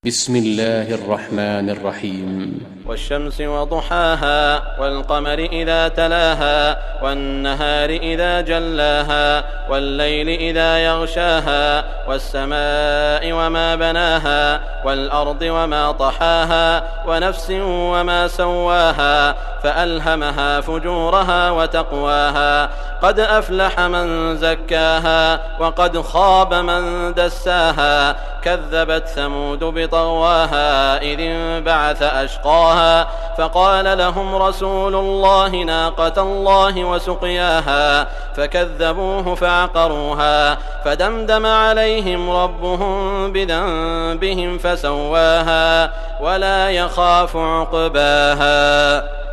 بسم الله الرحمن الرحيم. والشمس وضحاها والقمر إذا تلاها والنهار إذا جلاها والليل إذا يغشاها والسماء وما بناها والأرض وما طحاها ونفس وما سواها فألهمها فجورها وتقواها قد أفلح من زكاها وقد خاب من دساها كذبت ثمود بطغواها إذ انبعث أشقاها فقال لهم رسول الله ناقة الله وسقياها فكذبوه فعقروها فدمدم عليهم ربهم بذنبهم فسواها ولا يخاف عقباها.